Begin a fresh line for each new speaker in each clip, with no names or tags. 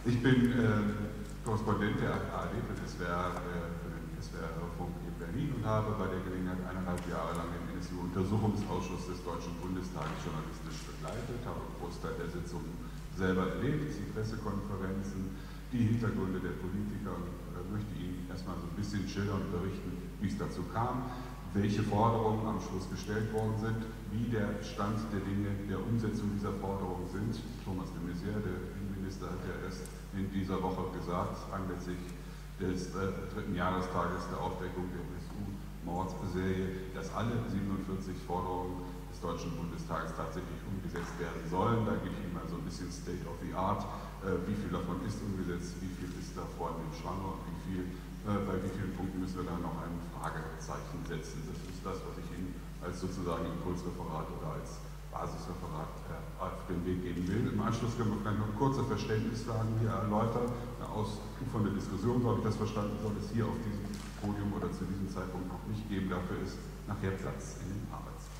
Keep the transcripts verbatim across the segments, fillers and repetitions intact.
Ich bin äh, Korrespondent der A R D für den S W R, äh, für den S W R-Funk in Berlin und habe bei der Gelegenheit eineinhalb Jahre lang den N S U-Untersuchungsausschuss des Deutschen Bundestages journalistisch begleitet, habe einen Großteil der Sitzungen selber erlebt, die Pressekonferenzen, die Hintergründe der Politiker und äh, möchte Ihnen erstmal so ein bisschen schildern und berichten, wie es dazu kam, welche Forderungen am Schluss gestellt worden sind, wie der Stand der Dinge der Umsetzung dieser Forderungen sind. Thomas de Maizière, der Innenminister, hat ja erst in dieser Woche gesagt, anlässlich des äh, dritten Jahrestages der Aufdeckung der N S U-Mordserie, dass alle siebenundvierzig Forderungen des Deutschen Bundestages tatsächlich umgesetzt werden sollen. Da gebe ich Ihnen mal so ein bisschen State of the Art, äh, wie viel davon ist umgesetzt, wie viel ist davon im Schwange und wie viel, äh, bei wie vielen Punkten müssen wir da noch ein Fragezeichen setzen. Das ist das, was ich Ihnen als sozusagen Impulsreferat oder als Basisreferat äh, auf den Weg geben will. Im Anschluss können wir vielleicht noch kurze Verständnisfragen hier erläutern. Eine ausufernde Diskussion, so habe ich das verstanden, soll es hier auf diesem Podium oder zu diesem Zeitpunkt noch nicht geben. Dafür ist nachher Platz in den Arbeitsgruppen.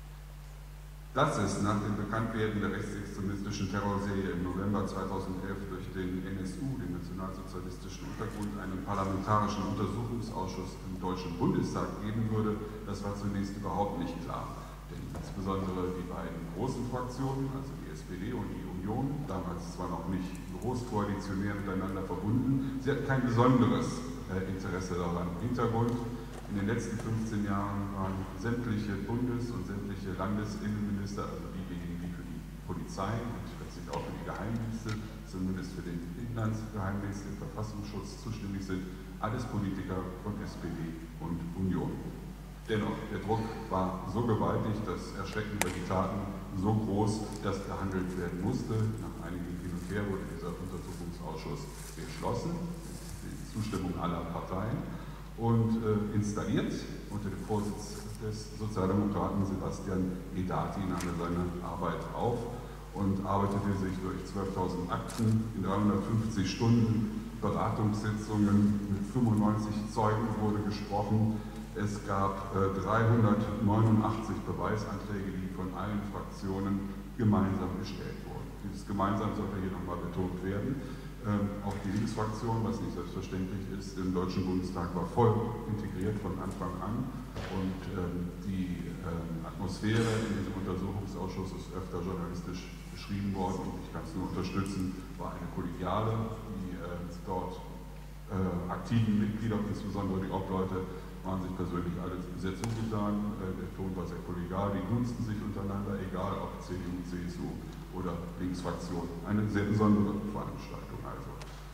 Das ist nach dem Bekanntwerden der rechtsextremistischen Terrorserie im November zweitausendelf durch den N S U, den nationalsozialistischen Untergrund, einen parlamentarischen Untersuchungsausschuss im Deutschen Bundestag geben würde, das war zunächst überhaupt nicht klar. Denn insbesondere die beiden großen Fraktionen, also die S P D und die Union, damals zwar noch nicht großkoalitionär miteinander verbunden, sie hatten kein besonderes äh, Interesse daran. Im Hintergrund: in den letzten fünfzehn Jahren waren sämtliche Bundes- und sämtliche Landesinnenminister, also diejenigen, die für die Polizei und letztlich auch für die Geheimdienste, zumindest für den Inlandsgeheimdienst, den Verfassungsschutz zuständig sind, alles Politiker von S P D und Union. Dennoch, der Druck war so gewaltig, das Erschrecken über die Taten so groß, dass gehandelt werden musste. Nach einigem Hin und Her wurde dieser Untersuchungsausschuss geschlossen, mit Zustimmung aller Parteien, und äh, installiert unter dem Vorsitz des Sozialdemokraten Sebastian Guedati, nahm er seine Arbeit auf und arbeitete sich durch zwölftausend Akten in dreihundertfünfzig Stunden, Beratungssitzungen mit fünfundneunzig Zeugen wurde gesprochen. Es gab äh, dreihundertneunundachtzig Beweisanträge, die von allen Fraktionen gemeinsam gestellt wurden. Dieses gemeinsam sollte hier nochmal betont werden. Ähm, auch die Linksfraktion, was nicht selbstverständlich ist, im Deutschen Bundestag war voll integriert von Anfang an. Und ähm, die ähm, Atmosphäre in diesem Untersuchungsausschuss ist öfter journalistisch beschrieben worden und ich kann es nur unterstützen, war eine kollegiale. Die äh, dort äh, aktiven Mitglieder, insbesondere die Obleute, waren sich persönlich alle sehr zugetan. Äh, der Ton war sehr kollegial, die dutzten sich untereinander, egal ob C D U, C S U oder Linksfraktion. Eine sehr besondere Veranstaltung also.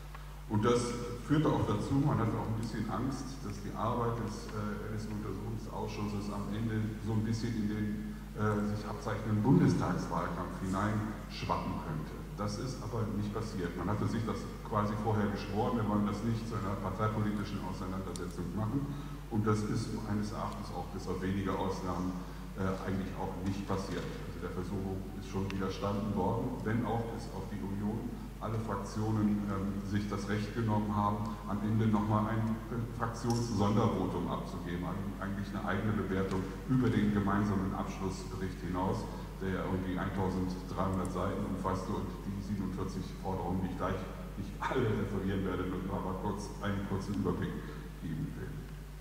Und das führte auch dazu, man hatte auch ein bisschen Angst, dass die Arbeit des äh, N S U-Untersuchungsausschusses am Ende so ein bisschen in den äh, sich abzeichnenden Bundestagswahlkampf hineinschwappen könnte. Das ist aber nicht passiert. Man hatte sich das quasi vorher geschworen, wir wollen das nicht zu einer parteipolitischen Auseinandersetzung machen. Und das ist meines Erachtens auch bis auf wenige Ausnahmen äh, eigentlich auch nicht passiert. Also der Versuchung ist schon widerstanden worden, wenn auch bis auf die Union alle Fraktionen ähm, sich das Recht genommen haben, am Ende nochmal ein Fraktionssondervotum abzugeben, also eigentlich eine eigene Bewertung über den gemeinsamen Abschlussbericht hinaus, der irgendwie eintausenddreihundert Seiten umfasste und die siebenundvierzig Forderungen, die ich gleich nicht alle referieren werde, nur aber kurz einen kurzen Überblick geben will.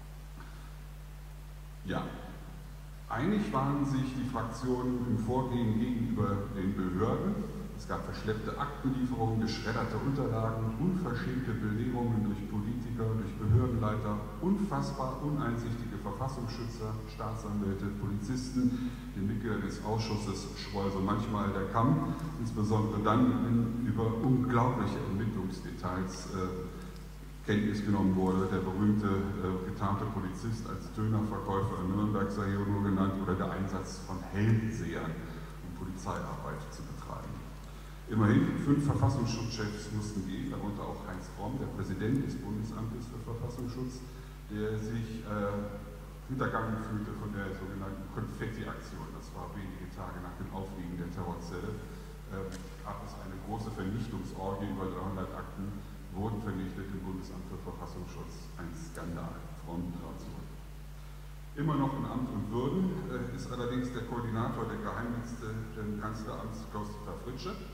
Ja, einig waren sich die Fraktionen im Vorgehen gegenüber den Behörden. Es gab verschleppte Aktenlieferungen, geschredderte Unterlagen, unverschämte Belehrungen durch Politiker, durch Behördenleiter, unfassbar uneinsichtige Verfassungsschützer, Staatsanwälte, Polizisten. Den Mitgliedern des Ausschusses schwoll so manchmal der Kamm, insbesondere dann, wenn über unglaubliche Ermittlungsdetails äh, Kenntnis genommen wurde. Der berühmte äh, getarnte Polizist als Dönerverkäufer in Nürnberg sei hier nur genannt, oder der Einsatz von Hellsehern, um Polizeiarbeit zu betreiben. Immerhin fünf Verfassungsschutzchefs mussten gehen, darunter auch Heinz Fromm, der Präsident des Bundesamtes für Verfassungsschutz, der sich äh, hintergangen fühlte von der sogenannten Konfetti-Aktion. Das war wenige Tage nach dem Aufliegen der Terrorzelle. Äh, gab es eine große Vernichtungsorgie, über dreihundert Akten wurden vernichtet im Bundesamt für Verfassungsschutz. Ein Skandal. Fromm trat zurück. Immer noch in Amt und Würden äh, ist allerdings der Koordinator der Geheimdienste des Kanzleramts Klaus-Dieter Fritsche,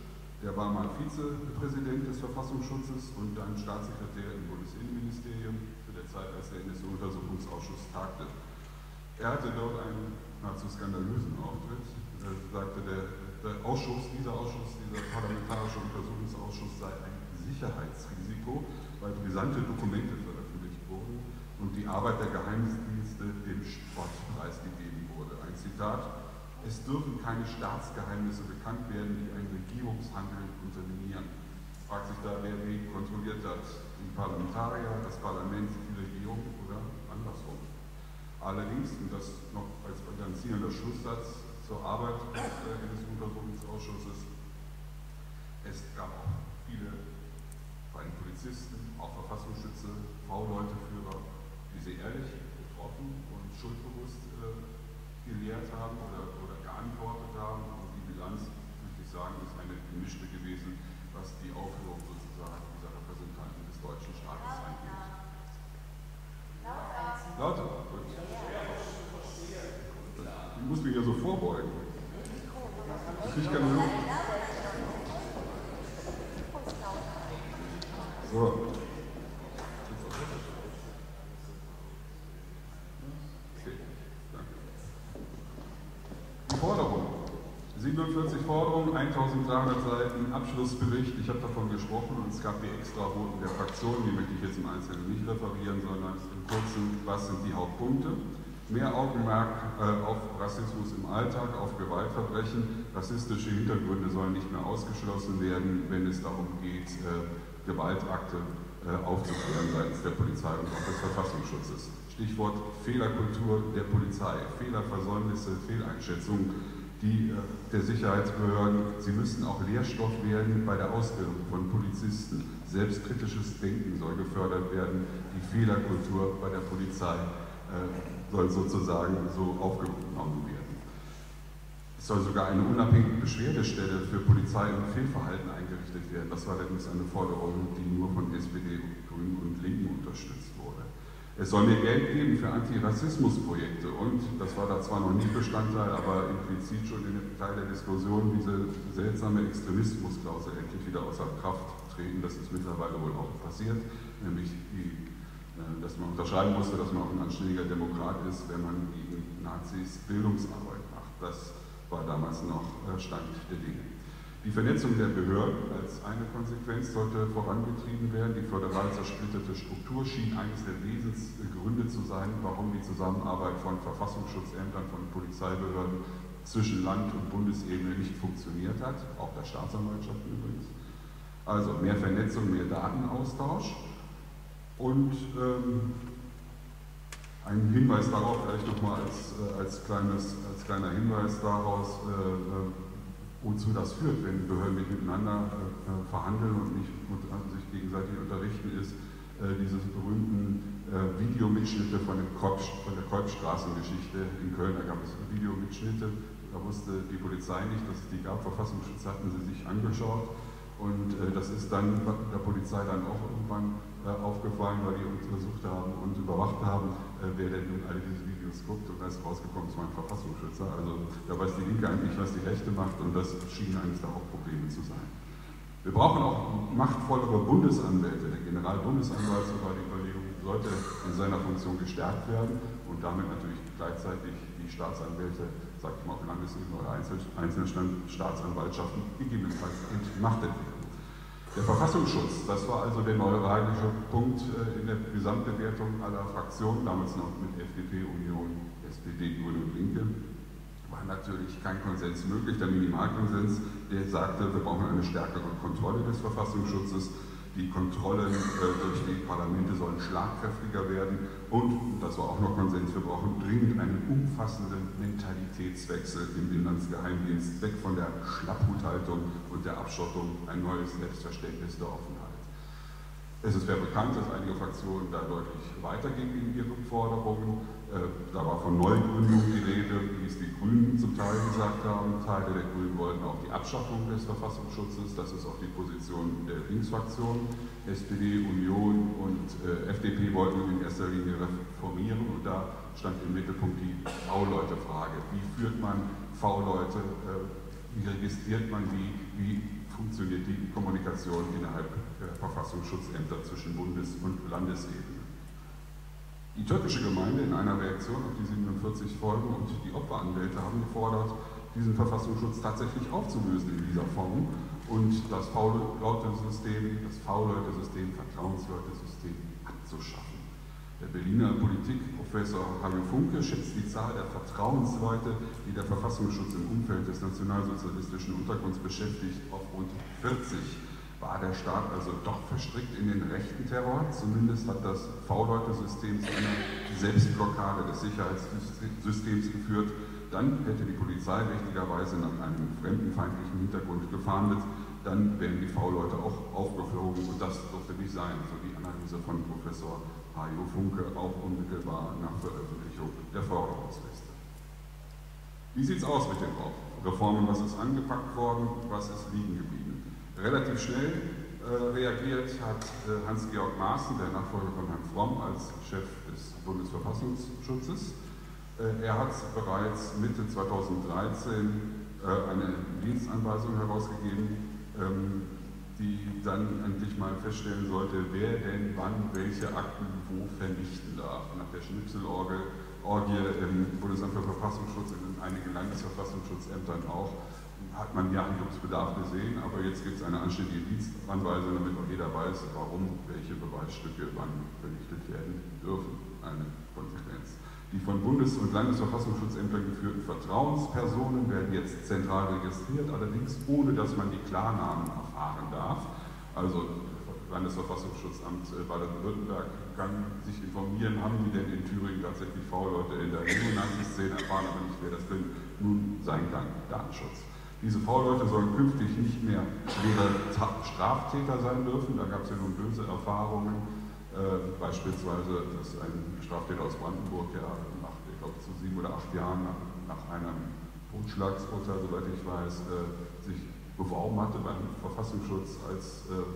Der war mal Vizepräsident des Verfassungsschutzes und dann Staatssekretär im Bundesinnenministerium zu der Zeit, als der N S U-Untersuchungsausschuss tagte. Er hatte dort einen nahezu skandalösen Auftritt. Er sagte, der, der Ausschuss, dieser Ausschuss, dieser parlamentarische Untersuchungsausschuss sei ein Sicherheitsrisiko, weil brisante Dokumente veröffentlicht wurden und die Arbeit der Geheimdienste dem Spott preisgegeben wurde. Ein Zitat: Es dürfen keine Staatsgeheimnisse bekannt werden, die ein Regierungshandeln unterminieren. Fragt sich da, wer wen kontrolliert hat, die Parlamentarier, das Parlament, die Regierung oder andersrum. Allerdings, und das noch als organisierender Schlusssatz zur Arbeit des N S U-Untersuchungsausschusses, es gab auch viele, vor allem Polizisten, auch Verfassungsschützer, V-Leute, Führer, die sehr ehrlich, betroffen und schuldbewusst äh, gelehrt haben oder, oder geantwortet haben. Und die Bilanz, möchte ich sagen, ist eine gemischte gewesen, was die Aufführung sozusagen dieser Repräsentanten des deutschen Staates angeht. Lauter. Gut. Ich muss mich ja so vorbeugen. Ich kann nur. So. Forderung. siebenundvierzig Forderungen, eintausenddreihundert Seiten, Abschlussbericht. Ich habe davon gesprochen und es gab die Extravoten der Fraktionen, die möchte ich jetzt im Einzelnen nicht referieren, sondern im Kurzen, was sind die Hauptpunkte? Mehr Augenmerk äh, auf Rassismus im Alltag, auf Gewaltverbrechen. Rassistische Hintergründe sollen nicht mehr ausgeschlossen werden, wenn es darum geht, äh, Gewaltakte äh, aufzuklären seitens der Polizei und auch des Verfassungsschutzes. Stichwort Fehlerkultur der Polizei, Fehlerversäumnisse, Fehleinschätzungen, die äh, der Sicherheitsbehörden, sie müssen auch Lehrstoff werden bei der Ausbildung von Polizisten. Selbstkritisches Denken soll gefördert werden, die Fehlerkultur bei der Polizei äh, soll sozusagen so aufgenommen werden. Es soll sogar eine unabhängige Beschwerdestelle für Polizei und Fehlverhalten eingerichtet werden. Das war allerdings eine Forderung, die nur von S P D, Grünen und Linken unterstützt wurde. Es soll mehr Geld geben für Antirassismusprojekte und, das war da zwar noch nicht Bestandteil, aber implizit schon in dem Teil der Diskussion, diese seltsame Extremismusklausel endlich wieder außer Kraft treten. Das ist mittlerweile wohl auch passiert, nämlich die, dass man unterscheiden musste, dass man auch ein anständiger Demokrat ist, wenn man gegen Nazis Bildungsarbeit macht. Das war damals noch Stand der Dinge. Die Vernetzung der Behörden als eine Konsequenz sollte vorangetrieben werden. Die föderal zersplitterte Struktur schien eines der Wesensgründe zu sein, warum die Zusammenarbeit von Verfassungsschutzämtern, von Polizeibehörden zwischen Land- und Bundesebene nicht funktioniert hat, auch der Staatsanwaltschaften übrigens. Also mehr Vernetzung, mehr Datenaustausch und ähm, ein Hinweis darauf, vielleicht nochmal als, äh, als, kleines, als kleiner Hinweis daraus, äh, wozu das führt, wenn Behörden nicht miteinander äh, verhandeln und nicht und, äh, sich gegenseitig unterrichten, ist äh, diese berühmten äh, Videomitschnitte von, dem Kolb, von der Kolbstraßengeschichte in Köln. Da gab es Videomitschnitte, da wusste die Polizei nicht, dass es die gab. Verfassungsschutz hatten sie sich angeschaut und äh, das ist dann der Polizei dann auch irgendwann äh, aufgefallen, weil die untersucht haben und überwacht haben, äh, wer denn nun alle diese Videos guckt, und da ist rausgekommen, es war ein Verfassungsschützer. Also da weiß die Linke eigentlich, was die Rechte macht, und das schien eines der Hauptprobleme zu sein. Wir brauchen auch machtvollere Bundesanwälte. Der Generalbundesanwalt, so war die Überlegung, sollte in seiner Funktion gestärkt werden und damit natürlich gleichzeitig die Staatsanwälte, sag ich mal, auf Landesebene oder einzelne Staatsanwaltschaften gegebenenfalls entmachtet werden. Der Verfassungsschutz, das war also der neuralgische Punkt in der Gesamtbewertung aller Fraktionen, damals noch mit F D P, Union, S P D, Grüne und Linke, war natürlich kein Konsens möglich. Der Minimalkonsens, der sagte, wir brauchen eine stärkere Kontrolle des Verfassungsschutzes. Die Kontrollen äh, durch die Parlamente sollen schlagkräftiger werden und, das war auch noch Konsens, wir brauchen dringend einen umfassenden Mentalitätswechsel im Inlandsgeheimdienst, weg von der Schlapphuthaltung und der Abschottung, ein neues Selbstverständnis der Offenheit. Es ist sehr bekannt, dass einige Fraktionen da deutlich weitergehen in ihren Forderungen. Äh, da war von Neugründung die Rede, wie es die Grünen zum Teil gesagt haben. Teile der Grünen wollten auch die Abschaffung des Verfassungsschutzes. Das ist auch die Position der Linksfraktion. S P D, Union und äh, F D P wollten in erster Linie reformieren. Und da stand im Mittelpunkt die V-Leute-Frage. Wie führt man V-Leute, äh, wie registriert man die, wie funktioniert die Kommunikation innerhalb der Verfassungsschutzämter zwischen Bundes- und Landesebene. Die türkische Gemeinde in einer Reaktion auf die siebenundvierzig Folgen und die Opferanwälte haben gefordert, diesen Verfassungsschutz tatsächlich aufzulösen in dieser Form und das V-Leute-System, das V-Leute-System, Vertrauensleute-System abzuschaffen. Der Berliner Politikprofessor Hajo Funke schätzt die Zahl der Vertrauensleute, die der Verfassungsschutz im Umfeld des nationalsozialistischen Untergrunds beschäftigt, auf rund vierzig. War der Staat also doch verstrickt in den rechten Terror? Zumindest hat das V-Leute-System zu einer Selbstblockade des Sicherheitssystems geführt. Dann hätte die Polizei richtigerweise nach einem fremdenfeindlichen Hintergrund gefahndet. Dann wären die V-Leute auch aufgeflogen und das durfte nicht sein, so die Analyse von Professor Hajo Funke, auch unmittelbar nach Veröffentlichung der Forderungsliste. Wie sieht es aus mit den Reformen? Was ist angepackt worden? Was ist liegen geblieben? Relativ schnell äh, reagiert hat äh, Hans-Georg Maaßen, der Nachfolger von Herrn Fromm, als Chef des Bundesverfassungsschutzes. Äh, er hat bereits Mitte zweitausenddreizehn äh, eine Dienstanweisung herausgegeben, ähm, die dann endlich mal feststellen sollte, wer denn wann welche Akten wo vernichten darf. Nach der Schnipselorgie im Bundesamt für Verfassungsschutz und in einigen Landesverfassungsschutzämtern auch, hat man ja Handlungsbedarf gesehen, aber jetzt gibt es eine anständige Dienstanweisung, damit auch jeder weiß, warum welche Beweisstücke wann vernichtet werden dürfen. Eine Konsequenz. Die von Bundes- und Landesverfassungsschutzämtern geführten Vertrauenspersonen werden jetzt zentral registriert, allerdings ohne, dass man die Klarnamen erfahren darf. Also das Landesverfassungsschutzamt Baden-Württemberg kann sich informieren, haben die denn in Thüringen tatsächlich V-Leute in der Neonazi-Szene erfahren, aber nicht, wer das denn nun sein kann. Datenschutz. Diese V-Leute sollen künftig nicht mehr schwere Straftäter sein dürfen, da gab es ja nun böse Erfahrungen. Äh, beispielsweise, dass ein Straftäter aus Brandenburg, der nach, ich glaube, zu sieben oder acht Jahren nach, nach einem Totschlagsurteil, soweit ich weiß, äh, sich beworben hatte beim Verfassungsschutz als, äh,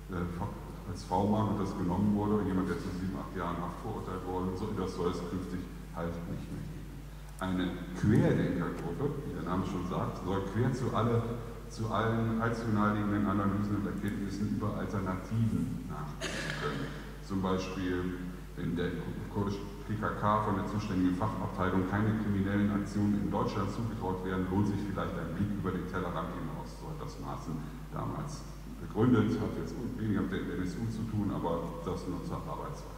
als V-Mann und das genommen wurde, jemand, der zu sieben, acht Jahren Haft verurteilt wurde, so, das soll es künftig halt nicht mehr geben. Eine Querdenkergruppe, wie der Name schon sagt, soll quer zu, alle, zu allen allzu naheliegenden Analysen und Erkenntnissen über Alternativen nachdenken können. Zum Beispiel, wenn der kurdische P K K von der zuständigen Fachabteilung keine kriminellen Aktionen in Deutschland zugetraut werden, lohnt sich vielleicht ein Blick über den Tellerrand hinaus. So hat das Maaßen damals begründet, hat jetzt weniger mit der N S U zu tun, aber das nur zur Arbeitsweise.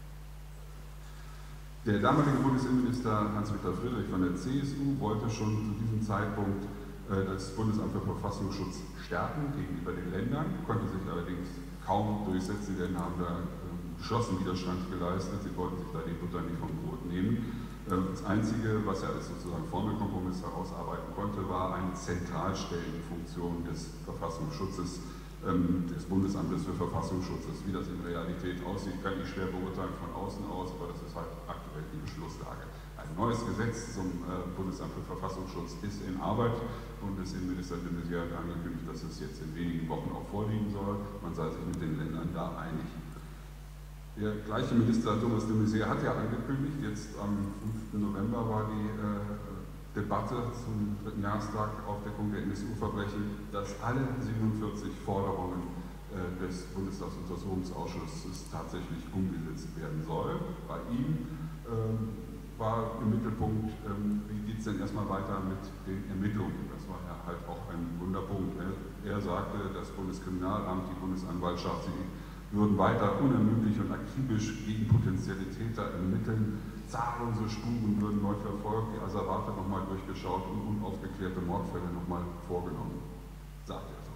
Der damalige Bundesinnenminister Hans-Viktor Friedrich von der C S U wollte schon zu diesem Zeitpunkt äh, das Bundesamt für Verfassungsschutz stärken gegenüber den Ländern, konnte sich allerdings kaum durchsetzen, denn haben da geschlossen Widerstand geleistet, sie wollten sich da die Butter nicht vom Brot nehmen. Das Einzige, was er als sozusagen Formelkompromiss herausarbeiten konnte, war eine Zentralstellenfunktion des Verfassungsschutzes, des Bundesamtes für Verfassungsschutz. Wie das in Realität aussieht, kann ich schwer beurteilen von außen aus, aber das ist halt aktuell die Beschlusslage. Ein neues Gesetz zum Bundesamt für Verfassungsschutz ist in Arbeit. Bundesinnenminister de Maizière hat angekündigt, dass es jetzt in wenigen Wochen auch vorliegen soll. Man sei sich mit den Ländern da einig. Der gleiche Minister Thomas de Maizière hat ja angekündigt, jetzt am fünften November war die äh, Debatte zum dritten Jahrestag Aufdeckung der N S U-Verbrechen, dass alle siebenundvierzig Forderungen äh, des Bundestagsuntersuchungsausschusses tatsächlich umgesetzt werden soll. Bei ihm ähm, war im Mittelpunkt, ähm, wie geht es denn erstmal weiter mit den Ermittlungen? Das war ja halt auch ein Wunderpunkt. Er, er sagte, das Bundeskriminalamt, die Bundesanwaltschaft, sie würden weiter unermüdlich und akribisch gegen potenzielle Täter ermitteln. Zahllose Spuren würden neu verfolgt, die Asservate nochmal durchgeschaut und unaufgeklärte Mordfälle nochmal vorgenommen, sagt er so.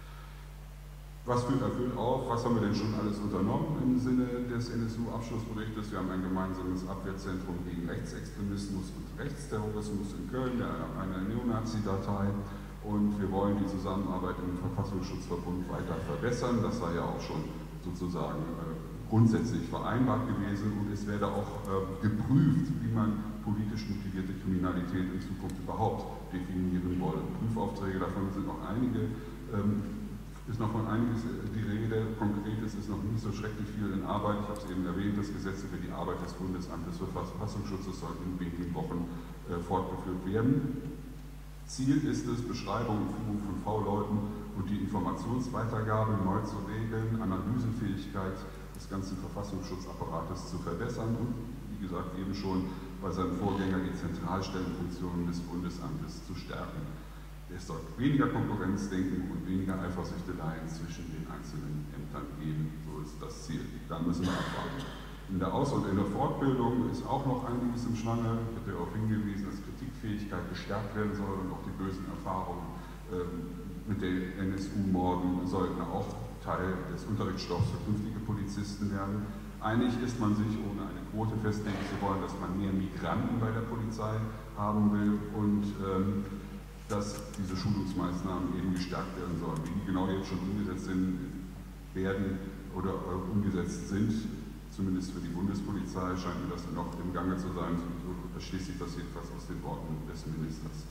Was führt erfüllt auf? Was haben wir denn schon alles unternommen im Sinne des N S U-Abschlussberichtes? Wir haben ein gemeinsames Abwehrzentrum gegen Rechtsextremismus und Rechtsterrorismus in Köln, eine Neonazi-Datei. Und wir wollen die Zusammenarbeit im Verfassungsschutzverbund weiter verbessern. Das sei ja auch schon sozusagen äh, grundsätzlich vereinbart gewesen und es werde auch äh, geprüft, wie man politisch motivierte Kriminalität in Zukunft überhaupt definieren wolle. Prüfaufträge, davon sind noch einige, ähm, ist noch von einiges die Rede, konkret ist es noch nicht so schrecklich viel in Arbeit. Ich habe es eben erwähnt, das Gesetz über die Arbeit des Bundesamtes für Verfassungsschutz soll in wenigen Wochen äh, fortgeführt werden. Ziel ist es, Beschreibung und Führung von V-Leuten und die Informationsweitergabe neu zu regeln, Analysefähigkeit des ganzen Verfassungsschutzappparates zu verbessern und, wie gesagt, eben schon bei seinem Vorgänger die Zentralstellenfunktionen des Bundesamtes zu stärken. Es soll weniger Konkurrenzdenken und weniger Eifersüchteleien zwischen den einzelnen Ämtern geben. So ist das Ziel. Da müssen wir abwarten. In der Aus- und in der Fortbildung ist auch noch einiges im Schlange. Ich habe darauf hingewiesen, dass Kritikfähigkeit gestärkt werden soll und auch die bösen Erfahrungen ähm, mit den N S U-Morden sollten auch Teil des Unterrichtsstoffs für künftige Polizisten werden. Einig ist man sich, ohne eine Quote festlegen zu wollen, dass man mehr Migranten bei der Polizei haben will und ähm, dass diese Schulungsmaßnahmen eben gestärkt werden sollen. Wie die genau jetzt schon umgesetzt sind, werden oder äh, umgesetzt sind, zumindest für die Bundespolizei, scheint mir das noch im Gange zu sein. So erschließt sich das jedenfalls aus den Worten des Ministers.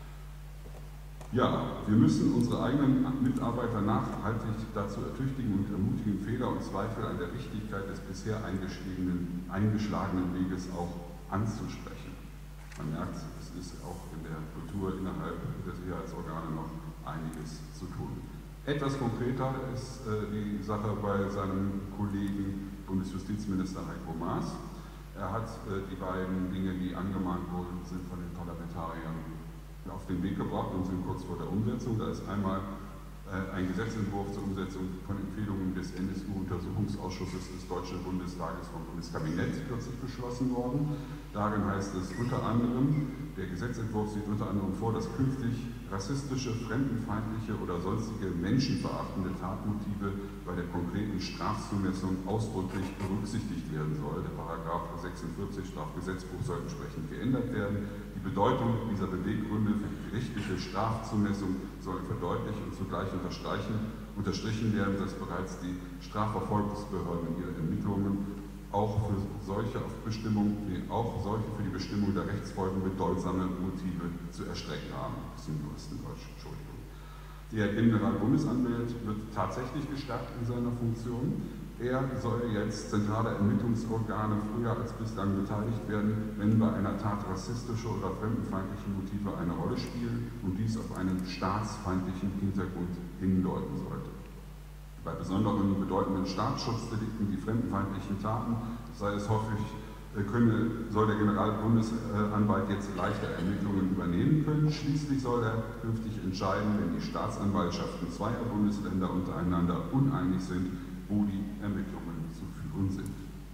Ja, wir müssen unsere eigenen Mitarbeiter nachhaltig dazu ertüchtigen und ermutigen, Fehler und Zweifel an der Richtigkeit des bisher eingeschlagenen Weges auch anzusprechen. Man merkt, es ist auch in der Kultur innerhalb der Sicherheitsorgane noch einiges zu tun. Etwas konkreter ist äh, die Sache bei seinem Kollegen Bundesjustizminister Heiko Maas. Er hat äh, die beiden Dinge, die angemahnt wurden, sind von den Parlamentariern auf den Weg gebracht und sind kurz vor der Umsetzung. Da ist einmal äh, ein Gesetzentwurf zur Umsetzung von Empfehlungen des N S U-Untersuchungsausschusses des Deutschen Bundestages vom Bundeskabinett kürzlich beschlossen worden. Darin heißt es unter anderem, der Gesetzentwurf sieht unter anderem vor, dass künftig rassistische, fremdenfeindliche oder sonstige menschenverachtende Tatmotive bei der konkreten Strafzumessung ausdrücklich berücksichtigt werden soll. Der Paragraph sechsundvierzig Strafgesetzbuch soll entsprechend geändert werden. Die Bedeutung dieser Beweggründe für die gerichtliche Strafzumessung soll verdeutlicht und zugleich unterstreichen, unterstrichen werden, dass bereits die Strafverfolgungsbehörden ihre Ermittlungen auch für solche auf Bestimmung, nee, auch solche für die Bestimmung der Rechtsfolgen bedeutsame Motive zu erstrecken haben. Das ist im neuesten Deutsch, Entschuldigung. Der Generalbundesanwalt wird tatsächlich gestärkt in seiner Funktion. Er soll jetzt zentrale Ermittlungsorgane früher als bislang beteiligt werden, wenn bei einer Tat rassistische oder fremdenfeindliche Motive eine Rolle spielen und dies auf einen staatsfeindlichen Hintergrund hindeuten sollte. Bei besonderen bedeutenden Staatsschutzdelikten wie fremdenfeindlichen Taten sei es häufig, könne, soll der Generalbundesanwalt jetzt leichter Ermittlungen übernehmen können. Schließlich soll er künftig entscheiden, wenn die Staatsanwaltschaften zweier Bundesländer untereinander uneinig sind, wo die Ermittlungen zu führen sind.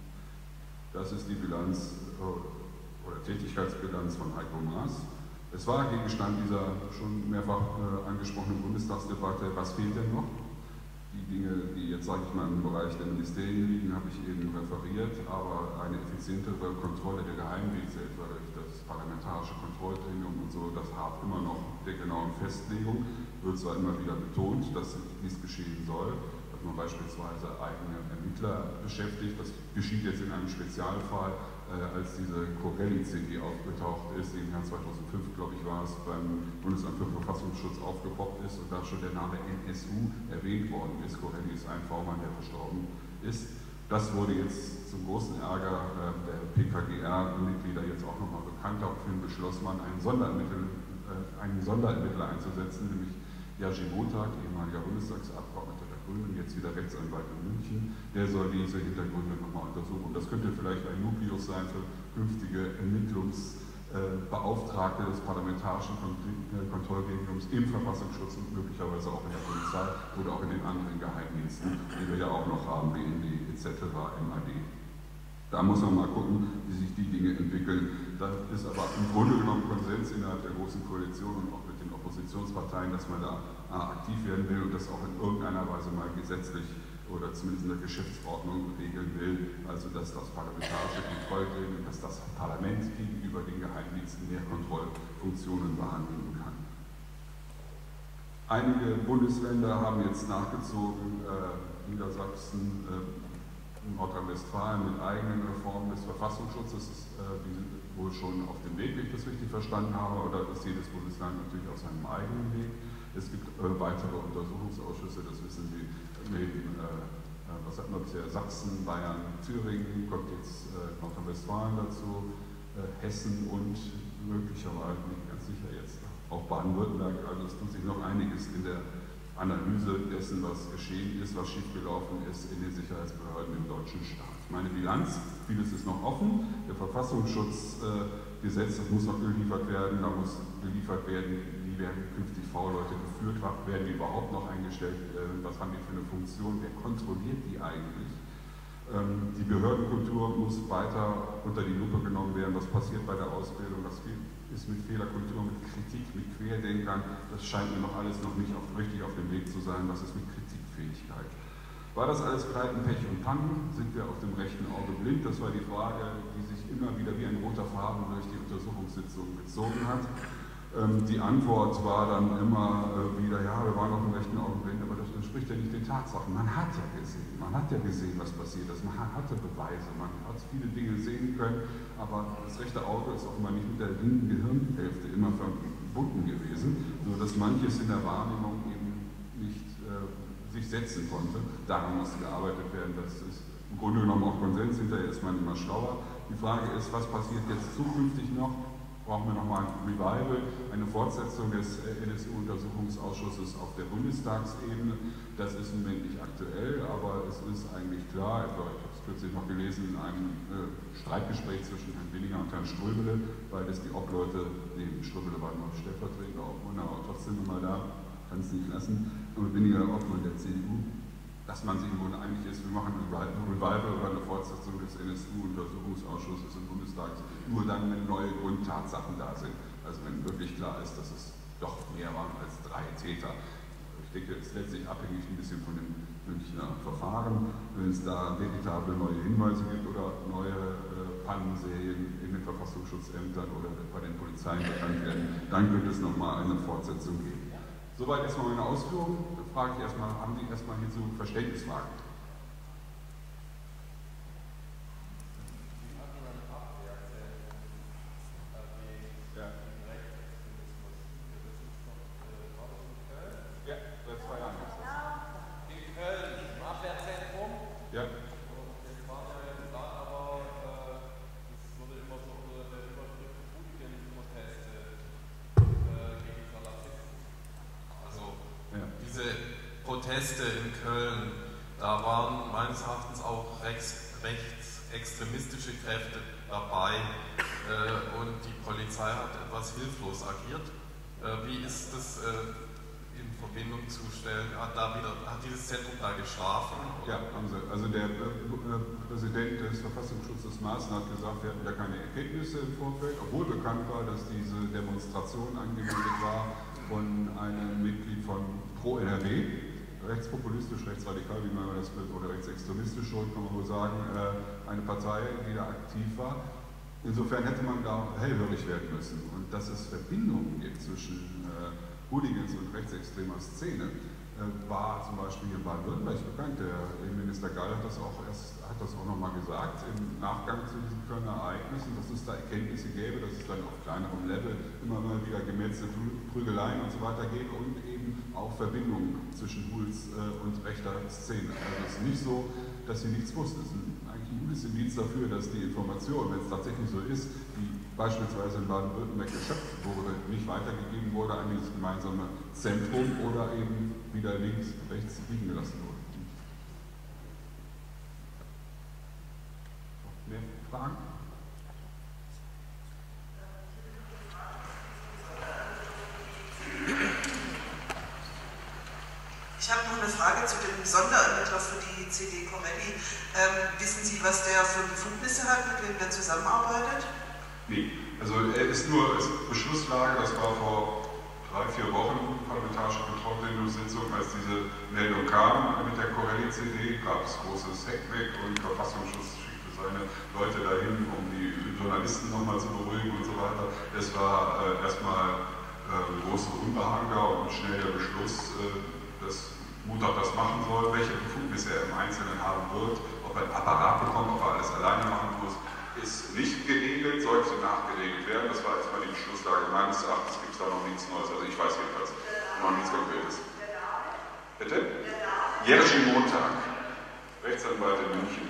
Das ist die Bilanz oder Tätigkeitsbilanz von Heiko Maas. Es war Gegenstand dieser schon mehrfach angesprochenen Bundestagsdebatte, was fehlt denn noch? Die Dinge, die jetzt, sage ich mal, im Bereich der Ministerien liegen, habe ich eben referiert, aber eine effizientere Kontrolle der Geheimdienste, etwa durch das parlamentarische Kontrollgremium und so, das hakt immer noch der genauen Festlegung, wird zwar immer wieder betont, dass dies geschehen soll, dass man beispielsweise eigene Ermittler beschäftigt, das geschieht jetzt in einem Spezialfall, äh, als diese Corelli-C D aufgetaucht ist, die im Jahr zweitausendfünf, glaube ich, war es, beim Bundesamt für Verfassungsschutz aufgepoppt ist und da schon der Name N S U erwähnt worden ist. Corelli ist ein V-Mann, der verstorben ist. Das wurde jetzt zum großen Ärger äh, der P K G R-Mitglieder jetzt auch nochmal bekannt. Daraufhin beschloss man, einen Sonderermittler, äh, einen Sonderermittler einzusetzen, nämlich Jerzy Montag, ehemaliger Bundestagsabgeordneter der Grünen, jetzt wieder Rechtsanwalt in München. Der soll diese Hintergründe nochmal untersuchen. Das könnte vielleicht ein Nukleus sein für künftige Ermittlungsbeauftragte des parlamentarischen Kontrollgremiums im Verfassungsschutz und möglicherweise auch in der Polizei oder auch in den anderen Geheimdiensten, die wir ja auch noch haben, B N D et cetera, M A D. Da muss man mal gucken, wie sich die Dinge entwickeln. Da ist aber im Grunde genommen Konsens innerhalb der Großen Koalition und auch mit den Oppositionsparteien, dass man da aktiv werden will und das auch in irgendeiner Weise mal gesetzlich oder zumindest in der Geschäftsordnung regeln will, also dass das parlamentarische Kontrollgremium, dass das Parlament gegenüber den Geheimdiensten mehr Kontrollfunktionen wahrnehmen kann. Einige Bundesländer haben jetzt nachgezogen, äh, Niedersachsen, äh, Nordrhein-Westfalen mit eigenen Reformen des Verfassungsschutzes, äh, die sind wohl schon auf dem Weg, wenn ich das richtig verstanden habe, oder ist jedes Bundesland natürlich auf seinem eigenen Weg. Es gibt äh, weitere Untersuchungsausschüsse, das wissen Sie, neben, äh, was hatten wir bisher, Sachsen, Bayern, Thüringen, kommt jetzt äh, Nordrhein-Westfalen dazu, äh, Hessen und möglicherweise, nicht ganz sicher jetzt, auch Baden-Württemberg. Also es tut sich noch einiges in der Analyse dessen, was geschehen ist, was schiefgelaufen ist in den Sicherheitsbehörden im deutschen Staat. Meine Bilanz, vieles ist noch offen, der Verfassungsschutzgesetz, das muss noch geliefert werden, da muss geliefert werden, wie werden künftig V-Leute geführt, werden die überhaupt noch eingestellt, was haben die für eine Funktion, wer kontrolliert die eigentlich? Die Behördenkultur muss weiter unter die Lupe genommen werden, was passiert bei der Ausbildung, was ist mit Fehlerkultur, mit Kritik, mit Querdenkern, das scheint mir noch alles noch nicht auf, richtig auf dem Weg zu sein, was ist mit Kritikfähigkeit. War das alles Pleiten, Pech und Pannen? Sind wir auf dem rechten Auge blind? Das war die Frage, die sich immer wieder wie ein roter Faden durch die Untersuchungssitzung gezogen hat. Ähm, die Antwort war dann immer äh, wieder, ja, wir waren auf dem rechten Auge blind, aber das entspricht ja nicht den Tatsachen. Man hat ja gesehen, man hat ja gesehen, was passiert ist, man hatte Beweise, man hat viele Dinge sehen können, aber das rechte Auge ist offenbar nicht mit der linken Gehirnhälfte immer verbunden gewesen, sodass manches in der Wahrnehmung eben nicht äh, sich setzen konnte. Daran muss gearbeitet werden, das ist im Grunde genommen auch Konsens, hinterher ist man immer schlauer. Die Frage ist, was passiert jetzt zukünftig noch? Brauchen wir nochmal ein Revival, eine Fortsetzung des N S U-Untersuchungsausschusses auf der Bundestagsebene. Das ist im Moment nicht aktuell, aber es ist eigentlich klar, ich habe es kürzlich noch gelesen, in einem äh, Streitgespräch zwischen Herrn Weniger und Herrn Ströbele, weil das die Obleute, nee, Ströbele war noch stellvertretender Obmann, aber trotzdem immer da, kann es nicht lassen, und Weniger Obmann der C D U, dass man sich im Grunde einig ist, wir machen ein Revival oder eine Fortsetzung des N S U-Untersuchungsausschusses im Bundestag, nur dann, wenn neue Grundtatsachen da sind. Also wenn wirklich klar ist, dass es doch mehr waren als drei Täter. Ich denke, es ist letztlich abhängig ein bisschen von dem Münchner Verfahren. Wenn es da veritable neue Hinweise gibt oder neue äh, Pannenserien in den Verfassungsschutzämtern oder bei den Polizeien bekannt werden, dann könnte es nochmal eine Fortsetzung geben. Soweit erstmal meine Ausführungen. Da frage ich erstmal, haben Sie erstmal hierzu Verständnisfragen? Ja. Ja, seit zwei Jahren ist das.
In Köln, im Abwehrzentrum.
Ja.
Das war ja da, aber es wurde immer so unter der Überschrift Hooligan-Proteste gegen Salafisten. Also ja. Diese Proteste in Köln, da waren meines Erachtens auch rechts, rechtsextremistische Kräfte dabei äh, und die Polizei hat etwas hilflos agiert. Äh, wie ist das äh, in Verbindung zu stellen? Hat, da wieder, hat dieses Zentrum da geschlafen? Oder?
Ja, haben sie. Also der äh, Präsident des Verfassungsschutzes Maaßen hat gesagt, wir hatten da keine Erkenntnisse im Vorfeld, obwohl bekannt war, dass diese Demonstration angemeldet war von einem Mitglied von Pro N R W, rechtspopulistisch, rechtsradikal, wie man das will, oder rechtsextremistisch schon, kann man wohl sagen, äh, eine Partei, die da aktiv war. Insofern hätte man da hellhörig werden müssen. Und dass es Verbindungen gibt zwischen äh, Hooligans und rechtsextremer Szene, äh, war zum Beispiel in Baden-Württemberg bekannt. Der Innenminister Gall hat das auch erst, hat das auch nochmal gesagt, im Nachgang zu diesen Kölner Ereignissen, dass es da Erkenntnisse gäbe, dass es dann auf kleinerem Level immer mal wieder Gemetzel, Prügeleien und so weiter gäbe und eben auch Verbindungen zwischen Hools äh, und rechter Szene. Also es ist nicht so, dass sie nichts wussten. Es ist eigentlich ein gutes Indiz dafür, dass die Information, wenn es tatsächlich so ist, die beispielsweise in Baden-Württemberg geschöpft wurde, nicht weitergegeben wurde an dieses gemeinsame Zentrum oder eben wieder links, rechts liegen gelassen wurde. Mehr Fragen?
Ich habe noch eine Frage zu dem Sonderermittler für die C D Corelli. Ähm, wissen Sie, was der für Befugnisse hat, mit wem der zusammenarbeitet?
Nee, also er ist nur ist Beschlusslage, das war vor drei, vier Wochen, parlamentarische Kontrollgremiumssitzung, als diese Meldung kam mit der Corelli-C D, gab es großes Heckmeck und Verfassungsschutz schickte seine Leute dahin, um die Journalisten nochmal zu beruhigen und so weiter. Es war äh, erstmal äh, großes Unbehagen da und schnell der Beschluss, äh, dass Mutter das machen soll, welche Befugnisse er im Einzelnen haben wird, ob er einen Apparat bekommt, ob er alles alleine machen muss, ist nicht geregelt, sollte nachgeregelt werden. Das war erstmal die Beschlusslage. Meines Erachtens gibt es da noch nichts Neues. Also ich weiß jedenfalls noch nichts Konkretes. Bitte? Jerzy Montag, Rechtsanwalt in München.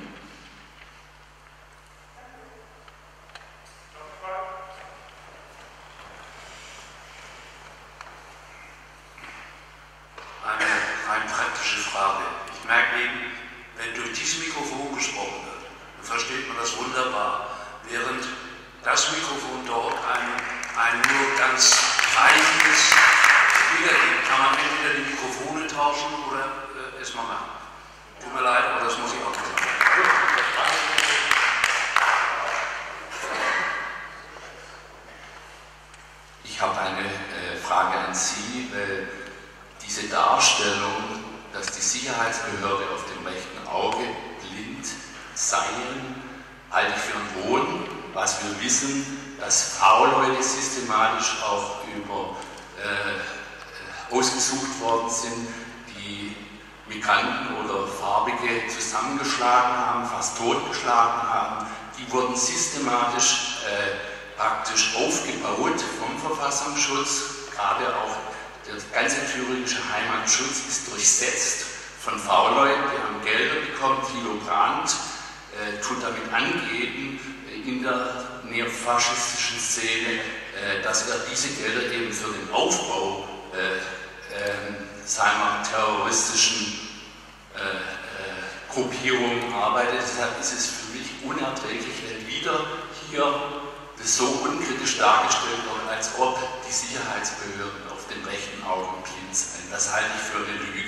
Eine rein praktische Frage. Ich merke eben, wenn durch dieses Mikrofon gesprochen wird, dann versteht man das wunderbar, während das Mikrofon dort ein, ein nur ganz reiches wiedergibt. Kann man entweder die Mikrofone tauschen oder äh, es mal machen. Tut mir leid, aber das muss ich auch sagen.
Ich habe eine äh, Frage an Sie. Äh, diese Darstellung, dass die Sicherheitsbehörde auf dem rechten Auge blind seien, halte ich für einen Hohn. Was wir wissen, dass V-Leute systematisch auch über äh, ausgesucht worden sind, die Migranten oder Farbige zusammengeschlagen haben, fast totgeschlagen haben. Die wurden systematisch äh, praktisch aufgebaut vom Verfassungsschutz. Gerade auch der ganze thüringische Heimatschutz ist durchsetzt von V-Leuten, die haben Gelder bekommen. Thilo Brandt äh, tut damit angeben, äh, in der neofaschistischen Szene, äh, dass er diese Gelder eben für den Aufbau äh, äh, seiner terroristischen äh, äh, Gruppierung arbeitet. Deshalb ist es für mich unerträglich, wenn wieder hier das so unkritisch dargestellt wird, als ob die Sicherheitsbehörden auf den rechten Augen blind seien. Das halte ich für eine Lüge.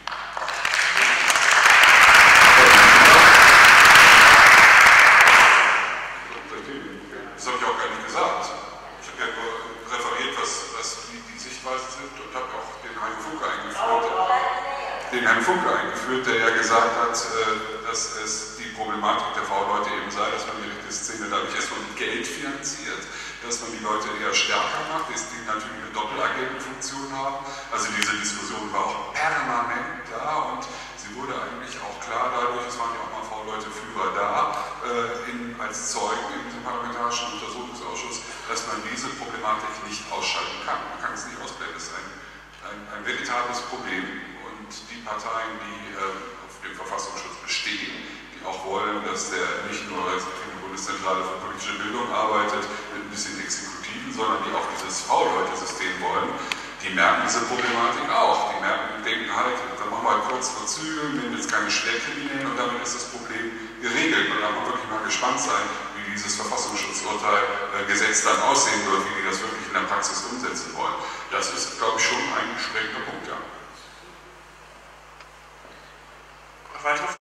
Das habe ich auch gar nicht gesagt. Ich habe ja nur referiert, was, was die, die Sichtweisen sind, und habe auch den Herrn Funke eingeführt, den Herrn Funke eingeführt, der ja gesagt hat, dass es die Problematik der V-Leute eben sei, dass man die rechte Szene dadurch erstmal mit Geld finanziert, dass man die Leute eher stärker macht, dass die natürlich eine Doppelagentenfunktion haben. Also diese Diskussion war auch permanent da, und sie wurde eigentlich auch klar dadurch, es waren ja auch mal V-Leute-Führer da, äh, in, als Zeugen in diesem parlamentarischen Untersuchungsausschuss, dass man diese Problematik nicht ausschalten kann. Man kann es nicht ausblenden, das ist ein, ein, ein veritables Problem. Und die Parteien, die äh, auf dem Verfassungsschutz bestehen, die auch wollen, dass der nicht nur als Bundeszentrale für politische Bildung arbeitet, mit ein bisschen Exekutiven, sondern die auch dieses V-Leute-System wollen, die merken diese Problematik auch. Die merken, die denken halt, dann machen wir halt kurz vor Zügeln, nehmen jetzt keine Schwerkriminellen, und damit ist das Problem geregelt. Und da muss man wirklich mal gespannt sein, wie dieses Verfassungsschutzurteil äh, Gesetz dann aussehen wird, wie die das wirklich in der Praxis umsetzen wollen. Das ist, glaube ich, schon ein gesprägter Punkt, ja.
Weitere